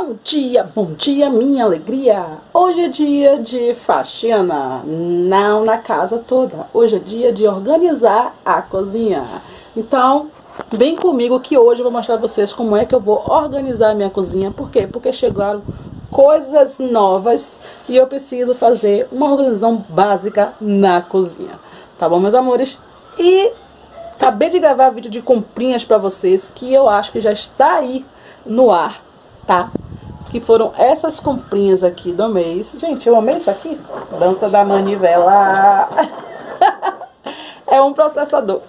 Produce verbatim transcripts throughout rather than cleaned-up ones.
Bom dia, bom dia, minha alegria. Hoje é dia de faxina, não na casa toda. Hoje é dia de organizar a cozinha. Então, vem comigo que hoje eu vou mostrar pra vocês como é que eu vou organizar a minha cozinha. Por quê? Porque chegaram coisas novas e eu preciso fazer uma organização básica na cozinha. Tá bom, meus amores? E acabei de gravar vídeo de comprinhas pra vocês que eu acho que já está aí no ar. Tá? Que foram essas comprinhas aqui do mês. Gente, eu amei isso aqui. Dança da manivela. É um processador.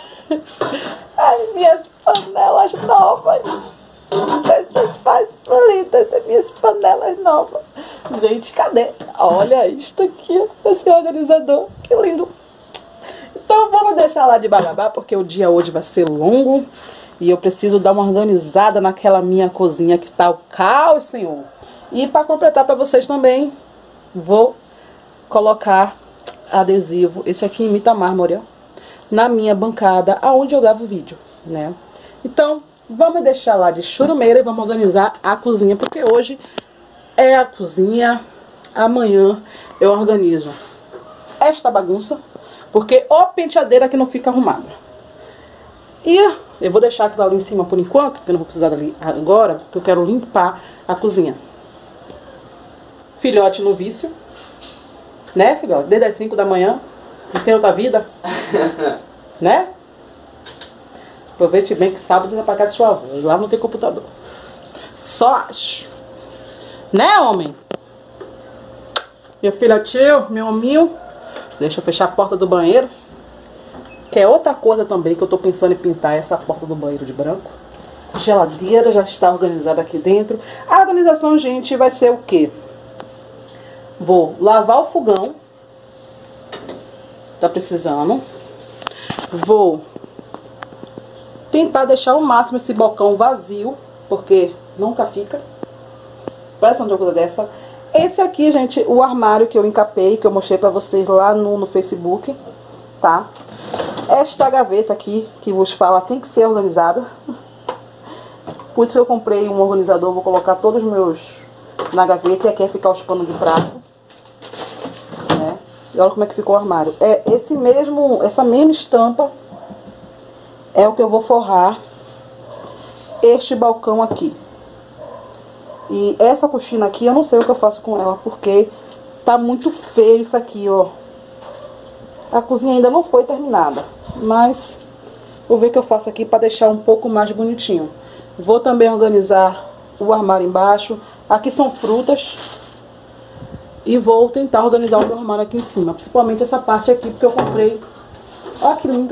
As minhas panelas novas. Essas facilitas, essas minhas panelas novas. Gente, cadê? Olha isto aqui. Esse organizador. Que lindo. Então vamos deixar lá de bababá, porque o dia hoje vai ser longo. E eu preciso dar uma organizada naquela minha cozinha que tá o caos, senhor. E para completar para vocês também, vou colocar adesivo. Esse aqui imita mármore, ó, na minha bancada, aonde eu gravo vídeo, né? Então, vamos deixar lá de churumeira e vamos organizar a cozinha. Porque hoje é a cozinha, amanhã eu organizo esta bagunça. Porque ó, penteadeira que não fica arrumada. E eu vou deixar aquilo ali em cima por enquanto, porque eu não vou precisar dali agora, porque eu quero limpar a cozinha. Filhote no vício. Né, filhote? Desde as cinco da manhã. Não tem outra vida. Né? Aproveite bem que sábado é pra casa de sua avó. Lá não tem computador. Só acho. Né, homem? Meu filhotinho, meu hominho. Deixa eu fechar a porta do banheiro. Que é outra coisa também que eu tô pensando em pintar essa porta do banheiro de branco. A geladeira já está organizada aqui dentro. A organização, gente, vai ser o quê? Vou lavar o fogão. Tá precisando. Vou tentar deixar ao máximo esse balcão vazio, porque nunca fica. Presta uma coisa dessa. Esse aqui, gente, o armário que eu encapei, que eu mostrei pra vocês lá no, no Facebook, tá? Esta gaveta aqui, que vos fala, tem que ser organizada. Por isso eu comprei um organizador, vou colocar todos os meus na gaveta. E aqui vai ficar os panos de prato, né? E olha como é que ficou o armário. É esse mesmo, essa mesma estampa é o que eu vou forrar este balcão aqui. E essa cortina aqui, eu não sei o que eu faço com ela, porque tá muito feio isso aqui, ó. A cozinha ainda não foi terminada, mas vou ver o que eu faço aqui para deixar um pouco mais bonitinho. Vou também organizar o armário embaixo. Aqui são frutas. E vou tentar organizar o meu armário aqui em cima. Principalmente essa parte aqui, porque eu comprei. Olha que lindo.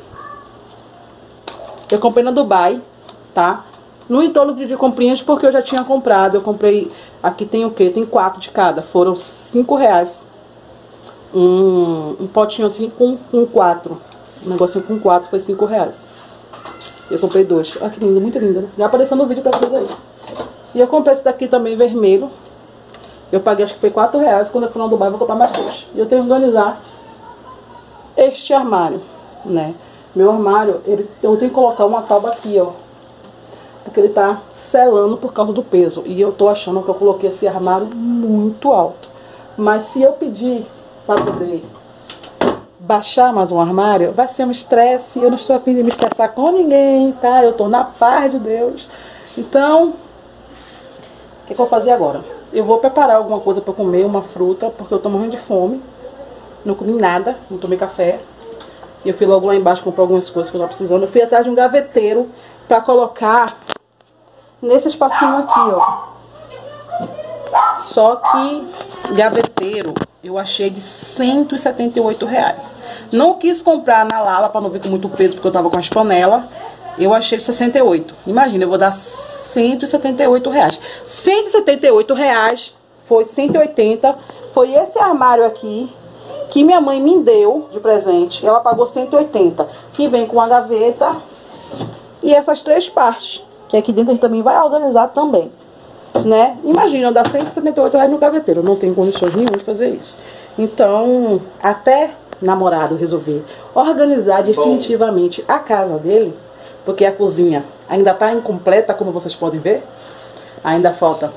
Eu comprei na Dubai, tá? No entorno de comprinhas, porque eu já tinha comprado. Eu comprei, aqui tem o quê? Tem quatro de cada. Foram cinco reais. Um, um potinho assim com, com quatro. Um negocinho com quatro foi cinco reais. Eu comprei dois. Olha que lindo, muito lindo, né? Já apareceu no vídeo pra vocês aí. E eu comprei esse daqui também, vermelho. Eu paguei, acho que foi quatro reais. Quando eu for no Dubai, eu vou comprar mais dois. E eu tenho que organizar este armário, né? Meu armário, ele, eu tenho que colocar uma tábua aqui, ó. Porque ele tá selando por causa do peso. E eu tô achando que eu coloquei esse armário muito alto. Mas se eu pedir para poder baixar mais um armário, vai ser um estresse. Eu não estou a fim de me estressar com ninguém, tá? Eu tô na paz de Deus. Então, o que, que eu vou fazer agora? Eu vou preparar alguma coisa para comer, uma fruta, porque eu tô morrendo de fome. Não comi nada, não tomei café. E eu fui logo lá embaixo comprar algumas coisas que eu tava precisando. Eu fui atrás de um gaveteiro para colocar nesse espacinho aqui, ó. Só que gaveteiro eu achei de cento e setenta e oito reais. Não quis comprar na Lala para não vir com muito peso, porque eu tava com as panelas. Eu achei de sessenta e oito. Imagina, eu vou dar cento e setenta e oito reais. cento e setenta e oito reais foi cento e oitenta. Foi esse armário aqui que minha mãe me deu de presente. Ela pagou cento e oitenta. Que vem com a gaveta e essas três partes. Que aqui dentro a gente também vai organizar também, né? Imagina, dar cento e setenta e oito reais no gaveteiro. Não tem condições nenhuma de fazer isso. Então, até namorado resolver organizar definitivamente a casa dele, porque a cozinha ainda tá incompleta, como vocês podem ver. Ainda falta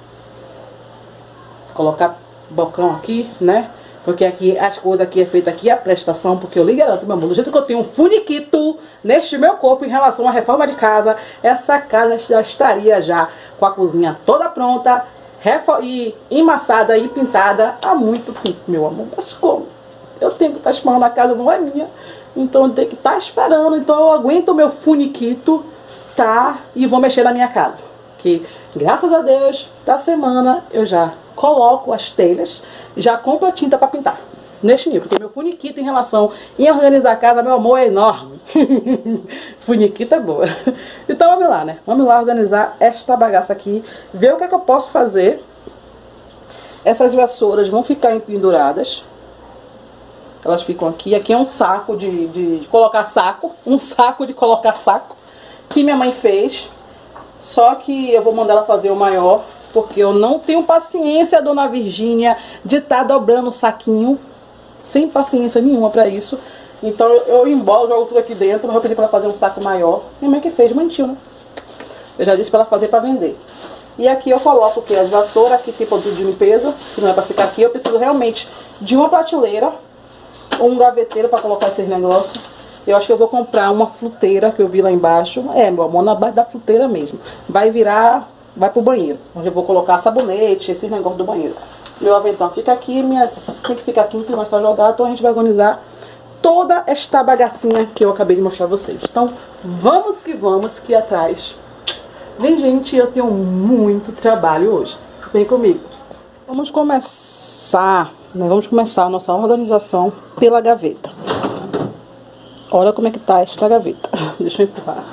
colocar bocão aqui, né? Porque aqui, as coisas aqui é feita aqui, a prestação, porque eu lhe garanto, meu amor, do jeito que eu tenho um funiquito neste meu corpo em relação à reforma de casa, essa casa já estaria já com a cozinha toda pronta, e embaçada e pintada há muito tempo, meu amor. Mas como? Eu tenho que estar esperando, a casa não é minha, então eu tenho que estar esperando, então eu aguento o meu funiquito, tá? E vou mexer na minha casa. Que, graças a Deus, da semana eu já coloco as telhas, já compro a tinta para pintar. Neste nível, porque meu funiquito em relação em organizar a casa, meu amor, é enorme. Funiquito é boa. Então vamos lá, né? Vamos lá organizar esta bagaça aqui, ver o que é que eu posso fazer. Essas vassouras vão ficar empenduradas. Elas ficam aqui. Aqui é um saco de, de, de colocar saco. Um saco de colocar saco. Que minha mãe fez. Só que eu vou mandar ela fazer o maior. Porque eu não tenho paciência, dona Virgínia, de estar dobrando o saquinho. Sem paciência nenhuma pra isso. Então eu, eu embolo, jogo tudo aqui dentro. Vou pedir pra ela fazer um saco maior. Minha mãe que fez, mentiu, né? Eu já disse pra ela fazer pra vender. E aqui eu coloco o que? As vassouras. Aqui tem produto de limpeza, que não é pra ficar aqui. Eu preciso realmente de uma prateleira ou um gaveteiro pra colocar esses negócios. Eu acho que eu vou comprar uma fruteira que eu vi lá embaixo. É, meu amor, na base da fruteira mesmo. Vai virar, vai pro banheiro. Onde eu vou colocar sabonete, esses negócios do banheiro. Meu avental fica aqui, minhas tem que ficar aqui, que mais tá jogado. Então a gente vai organizar toda esta bagacinha que eu acabei de mostrar a vocês. Então vamos que vamos, que atrás vem, gente, eu tenho muito trabalho hoje. Vem comigo. Vamos começar, né? Vamos começar a nossa organização pela gaveta. Olha como é que tá esta gaveta. Deixa eu empurrar.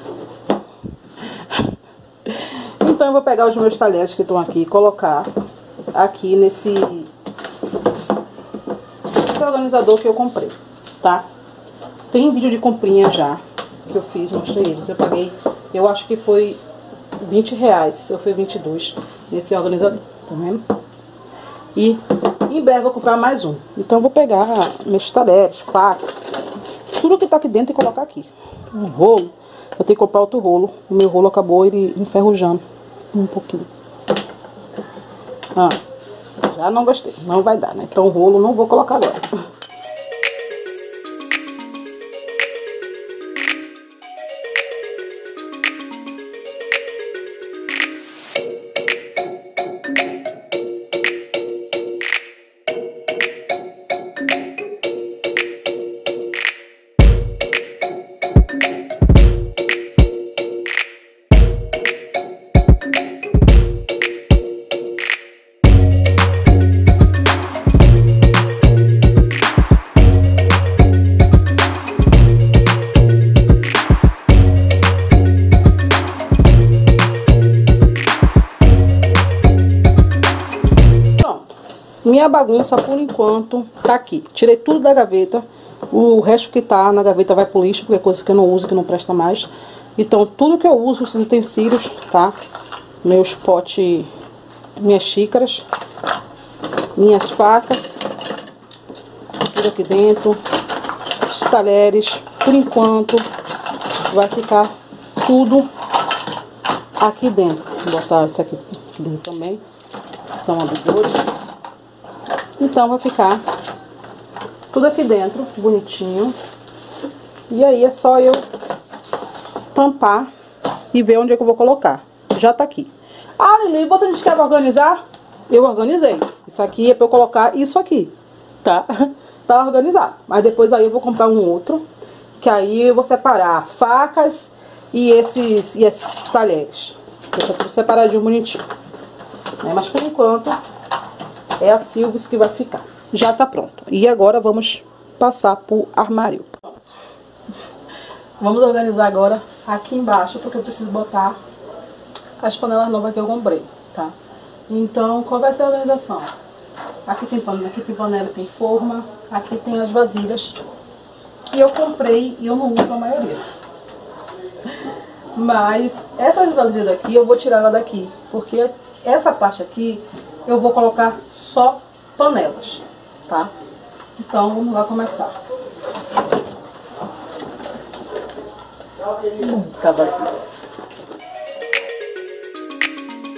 Então eu vou pegar os meus talheres que estão aqui e colocar aqui nesse organizador que eu comprei, tá? Tem vídeo de comprinha já que eu fiz, mostrei eles. Eu paguei, eu acho que foi vinte reais, eu fui vinte e dois nesse organizador, tá vendo? E em breve eu vou comprar mais um. Então eu vou pegar meus talheres, facas, tudo que tá aqui dentro e colocar aqui. Um rolo, eu tenho que comprar outro rolo. O meu rolo acabou ele enferrujando um pouquinho. Ah, já não gostei, não vai dar, né? Então o rolo não vou colocar agora. Minha bagunça, por enquanto, tá aqui. Tirei tudo da gaveta. O resto que tá na gaveta vai pro lixo, porque é coisa que eu não uso, que não presta mais. Então, tudo que eu uso, os utensílios, tá? Meus potes, minhas xícaras, minhas facas, tudo aqui dentro. Os talheres, por enquanto, vai ficar tudo aqui dentro. Vou botar isso aqui dentro também. São abridores. Então vai ficar tudo aqui dentro, bonitinho. E aí é só eu tampar e ver onde é que eu vou colocar. Já tá aqui. Ah, Lili, você disse que quer organizar? Eu organizei. Isso aqui é pra eu colocar isso aqui, tá? Tá organizado. Mas depois aí eu vou comprar um outro, que aí eu vou separar facas e esses, e esses talheres. Deixa tudo separadinho, bonitinho. Né? Mas por enquanto é a Silvis que vai ficar. Já tá pronto. E agora vamos passar pro armário. Vamos organizar agora aqui embaixo, porque eu preciso botar as panelas novas que eu comprei, tá? Então, qual vai ser a organização? Aqui tem panela, aqui tem panela, tem forma. Aqui tem as vasilhas que eu comprei e eu não uso a maioria. Mas essas vasilhas daqui, eu vou tirar ela daqui, porque essa parte aqui eu vou colocar só panelas, tá? Então, vamos lá começar. Hum, tá vazio.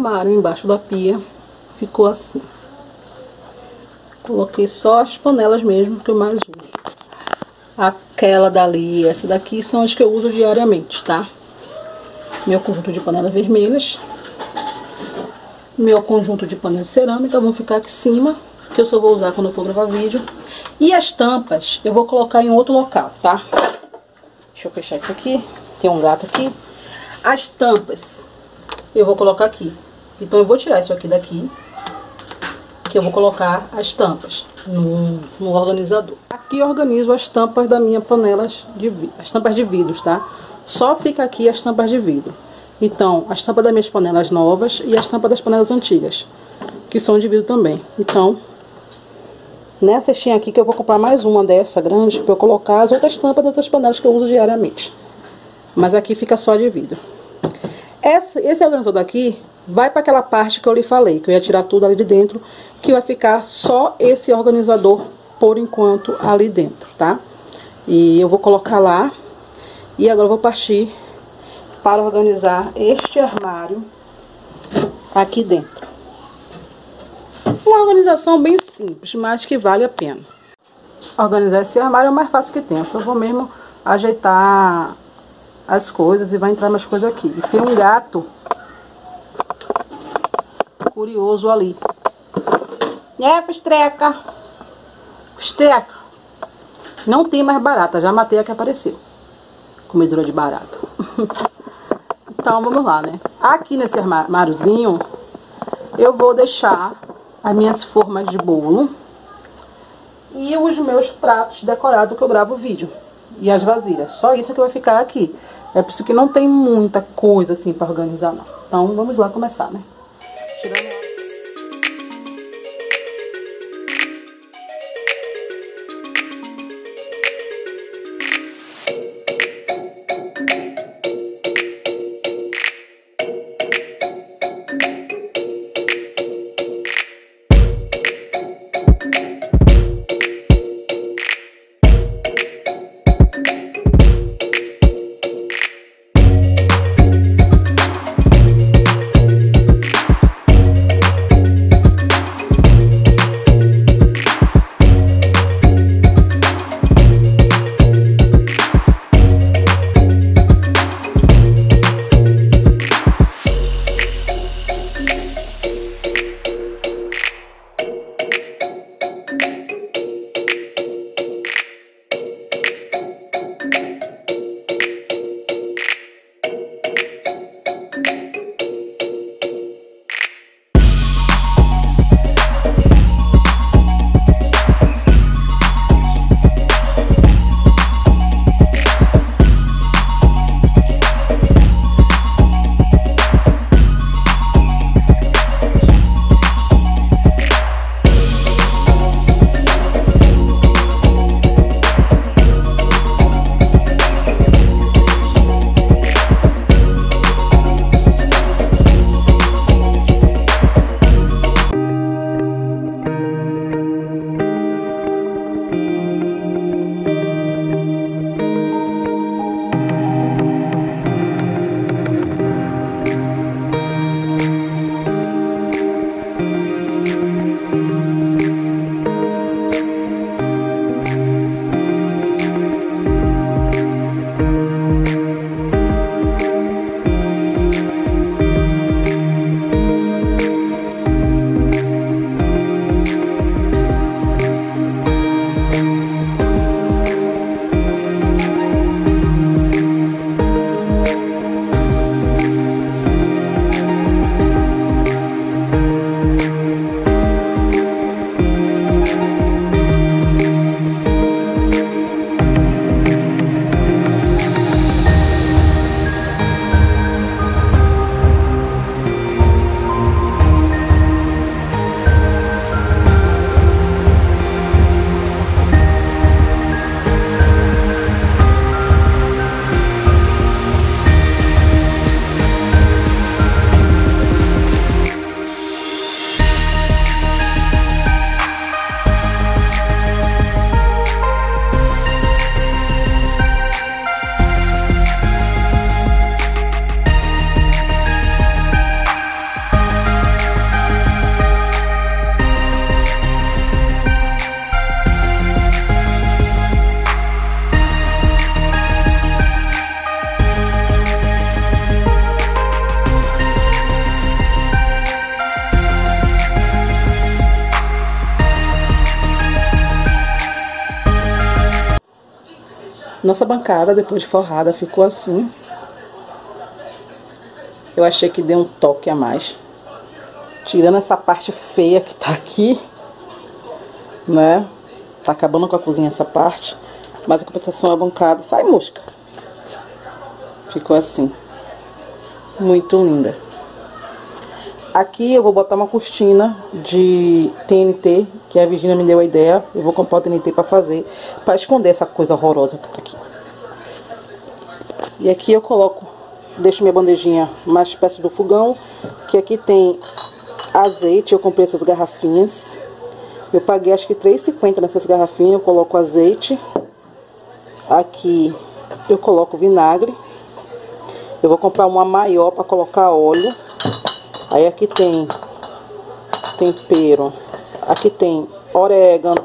armário embaixo da pia ficou assim. Coloquei só as panelas mesmo que eu mais uso. Aquela dali, essa daqui são as que eu uso diariamente, tá? Meu conjunto de panelas vermelhas. Meu conjunto de panelas de cerâmica vão ficar aqui em cima, que eu só vou usar quando eu for gravar vídeo. E as tampas eu vou colocar em outro local, tá? Deixa eu fechar isso aqui. Tem um gato aqui. As tampas eu vou colocar aqui. Então eu vou tirar isso aqui daqui, que eu vou colocar as tampas no, no organizador. Aqui eu organizo as tampas da minha panelas de vidro, as tampas de vidros, tá? Só fica aqui as tampas de vidro. Então, as tampas das minhas panelas novas e as tampas das panelas antigas, que são de vidro também. Então, nessa cestinha aqui que eu vou comprar mais uma dessa grande para eu colocar as outras tampas das outras panelas que eu uso diariamente. Mas aqui fica só de vidro. Esse, esse organizador aqui vai para aquela parte que eu lhe falei, que eu ia tirar tudo ali de dentro, que vai ficar só esse organizador por enquanto ali dentro, tá? E eu vou colocar lá. E agora eu vou partir para organizar este armário aqui dentro. Uma organização bem simples, mas que vale a pena. Organizar esse armário é o mais fácil que tem. Eu só vou mesmo ajeitar as coisas e vai entrar mais coisas aqui. E tem um gato curioso ali. É, Fustreca. Fustreca. Não tem mais barata, já matei a que apareceu. Comedora de barata. Então vamos lá, né? Aqui nesse armáriozinho eu vou deixar as minhas formas de bolo e os meus pratos decorados que eu gravo o vídeo. E as vasilhas. Só isso que vai ficar aqui. É por isso que não tem muita coisa assim para organizar, não. Então vamos lá começar, né? Tirando... Nossa bancada, depois de forrada, ficou assim. Eu achei que deu um toque a mais. Tirando essa parte feia que tá aqui, né? Tá acabando com a cozinha essa parte. Mas a compensação é a bancada. Sai, mosca! Ficou assim. Muito linda. Aqui eu vou botar uma cortina de T N T, que a Virgínia me deu a ideia. Eu vou comprar o T N T pra fazer, pra esconder essa coisa horrorosa que tá aqui. E aqui eu coloco, deixo minha bandejinha mais perto do fogão, que aqui tem azeite. Eu comprei essas garrafinhas. Eu paguei acho que três reais e cinquenta centavos nessas garrafinhas. Eu coloco azeite. Aqui eu coloco vinagre. Eu vou comprar uma maior para colocar óleo. Aí aqui tem tempero. Aqui tem orégano.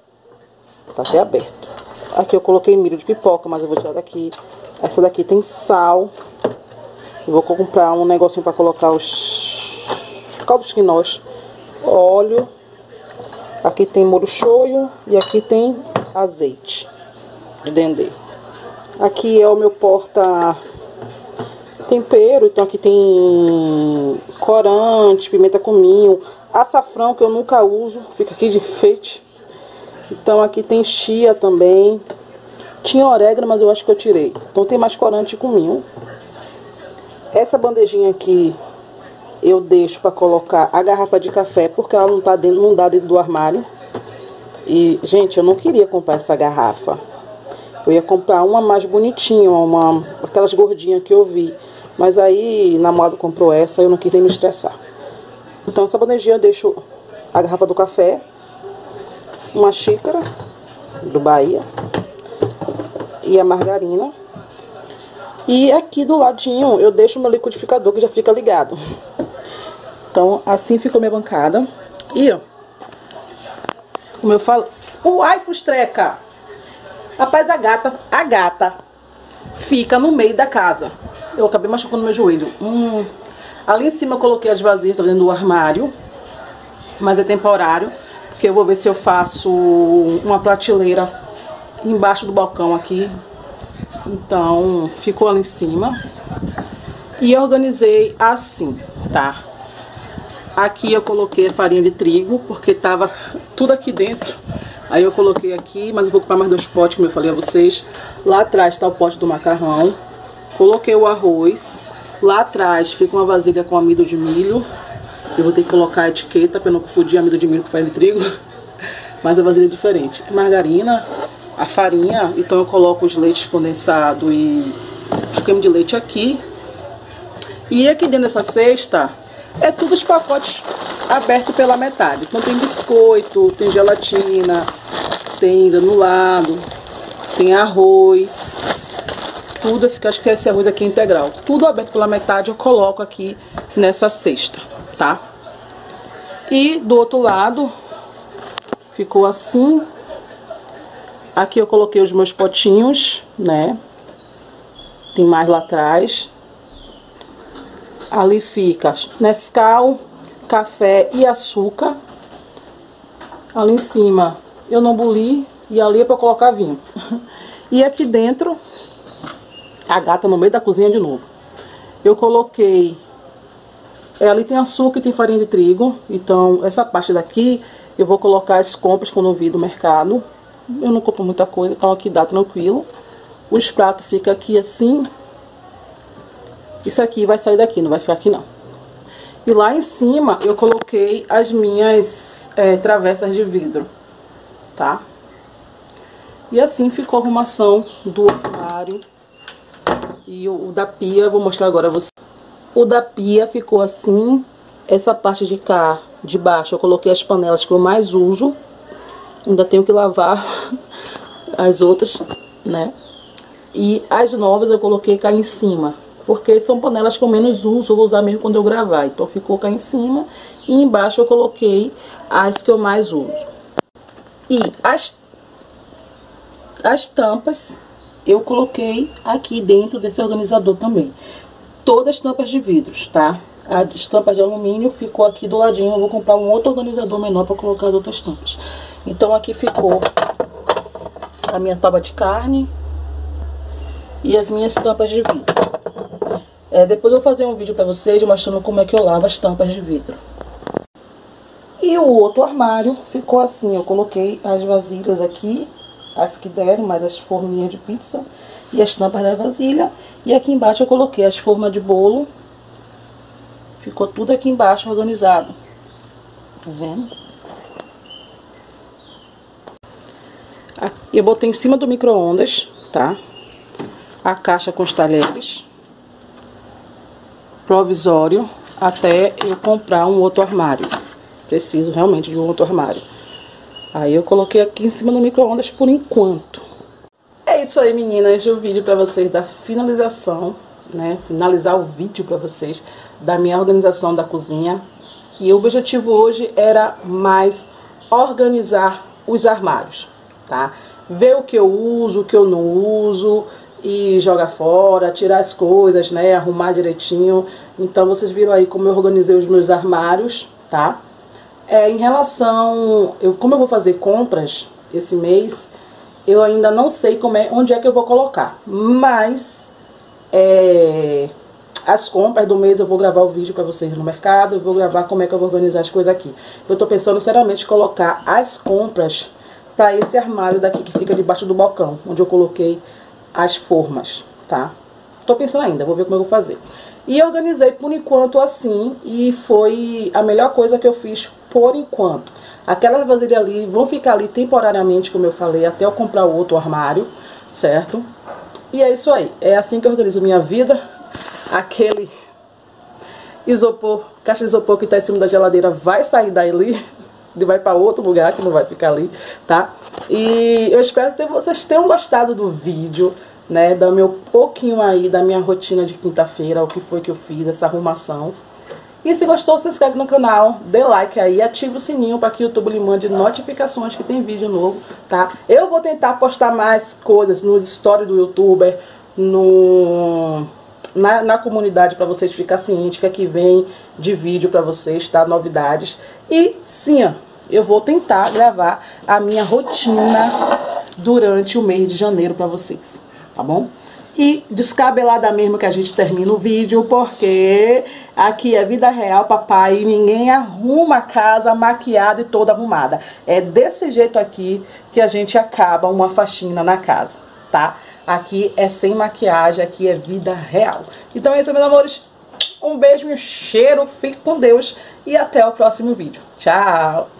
Tá até aberto. Aqui eu coloquei milho de pipoca, mas eu vou tirar daqui. Essa daqui tem sal. Eu vou comprar um negocinho para colocar os caldos quinós. Óleo. Aqui tem molho shoyu. E aqui tem azeite de dendê. Aqui é o meu porta tempero. Então aqui tem corante, pimenta cominho, açafrão que eu nunca uso, fica aqui de enfeite. Então aqui tem chia também. Tinha orégano, mas eu acho que eu tirei. Então tem mais corante e cominho. Essa bandejinha aqui eu deixo para colocar a garrafa de café, porque ela não tá dentro, não dá dentro do armário. E, gente, eu não queria comprar essa garrafa. Eu ia comprar uma mais bonitinha, uma, aquelas gordinhas que eu vi. Mas aí, namorado comprou essa, eu não quis nem me estressar. Então, essa bandejinha eu deixo a garrafa do café, uma xícara do Bahia e a margarina. E aqui do ladinho eu deixo o meu liquidificador que já fica ligado. Então, assim ficou minha bancada. E, ó, como eu falo... Uai, fustreca! Rapaz, a gata, a gata fica no meio da casa. Eu acabei machucando meu joelho. Hum, ali em cima eu coloquei as vasilhas dentro do armário. Mas é temporário. Porque eu vou ver se eu faço uma prateleira embaixo do balcão aqui. Então, ficou ali em cima. E eu organizei assim, tá? Aqui eu coloquei a farinha de trigo, porque tava tudo aqui dentro. Aí eu coloquei aqui, mas eu vou comprar mais dois potes, como eu falei a vocês. Lá atrás tá o pote do macarrão. Coloquei o arroz. Lá atrás fica uma vasilha com amido de milho. Eu vou ter que colocar a etiqueta para não confundir amido de milho com farinha de trigo. Mas a vasilha é diferente. Margarina, a farinha. Então eu coloco os leites condensados e os creme de leite aqui. E aqui dentro dessa cesta é tudo os pacotes abertos pela metade. Então tem biscoito, tem gelatina, tem granulado, tem arroz, tudo esse que eu acho que esse arroz aqui é integral. Tudo aberto pela metade eu coloco aqui nessa cesta, tá? E do outro lado ficou assim. Aqui eu coloquei os meus potinhos, né? Tem mais lá atrás. Ali fica Nescau, café e açúcar. Ali em cima eu não boli e ali é para colocar vinho. E aqui dentro, a gata no meio da cozinha de novo. Eu coloquei, é, ali tem açúcar e tem farinha de trigo. Então essa parte daqui eu vou colocar as compras quando eu vi do mercado. Eu não compro muita coisa, então aqui dá tranquilo. Os pratos ficam aqui assim. Isso aqui vai sair daqui, não vai ficar aqui não. E lá em cima eu coloquei as minhas é, travessas de vidro, tá? E assim ficou a arrumação do armário. E o, o da pia, eu vou mostrar agora a você. O da pia ficou assim. Essa parte de cá, de baixo, eu coloquei as panelas que eu mais uso. Ainda tenho que lavar as outras, né? E as novas eu coloquei cá em cima. Porque são panelas que eu menos uso, eu vou usar mesmo quando eu gravar. Então ficou cá em cima. E embaixo eu coloquei as que eu mais uso. E as, as tampas eu coloquei aqui dentro desse organizador também. Todas as tampas de vidros, tá? As tampas de alumínio ficou aqui do ladinho. Eu vou comprar um outro organizador menor para colocar as outras tampas. Então aqui ficou a minha tábua de carne. e as minhas tampas de vidro. É, depois eu vou fazer um vídeo pra vocês mostrando como é que eu lavo as tampas de vidro. E o outro armário ficou assim, eu coloquei as vasilhas aqui, as que deram, mais as forminhas de pizza e as tampas da vasilha. E aqui embaixo eu coloquei as formas de bolo. Ficou tudo aqui embaixo organizado. Tá vendo? Aqui eu botei em cima do micro-ondas, tá? A caixa com os talheres. Provisório, até eu comprar um outro armário. Preciso realmente de um outro armário. Aí eu coloquei aqui em cima do micro-ondas por enquanto. É isso aí, meninas. O vídeo pra vocês da finalização, né? Finalizar o vídeo pra vocês da minha organização da cozinha. Que o objetivo hoje era mais organizar os armários, tá? Ver o que eu uso, o que eu não uso e jogar fora, tirar as coisas, né? Arrumar direitinho. Então vocês viram aí como eu organizei os meus armários, tá? É, em relação, eu, como eu vou fazer compras esse mês, eu ainda não sei como é, onde é que eu vou colocar. Mas, é, as compras do mês eu vou gravar o vídeo pra vocês no mercado, eu vou gravar como é que eu vou organizar as coisas aqui. Eu tô pensando seriamente em colocar as compras pra esse armário daqui que fica debaixo do balcão, onde eu coloquei as formas, tá? Tô pensando ainda, vou ver como eu vou fazer. E organizei por enquanto assim, e foi a melhor coisa que eu fiz por enquanto. Aquelas vasilhas ali vão ficar ali temporariamente, como eu falei, até eu comprar o outro armário, certo? E é isso aí, é assim que eu organizo minha vida. Aquele isopor, caixa de isopor que tá em cima da geladeira vai sair dali, ele vai para outro lugar que não vai ficar ali, tá? E eu espero que vocês tenham gostado do vídeo, né, do meu pouquinho aí da minha rotina de quinta-feira, o que foi que eu fiz, essa arrumação. E se gostou, se inscreve no canal, dê like aí, ativa o sininho para que o YouTube lhe mande notificações que tem vídeo novo, tá? Eu vou tentar postar mais coisas nos stories do YouTuber, no, na, na comunidade, para vocês ficarem cientes que aqui vem de vídeo para vocês, tá? Novidades. E sim, ó, eu vou tentar gravar a minha rotina durante o mês de janeiro para vocês. Tá bom? E descabelada mesmo que a gente termina o vídeo, porque aqui é vida real, papai, e ninguém arruma a casa maquiada e toda arrumada. É desse jeito aqui que a gente acaba uma faxina na casa, tá? Aqui é sem maquiagem, aqui é vida real. Então é isso, meus amores. Um beijo, um cheiro, fique com Deus e até o próximo vídeo. Tchau!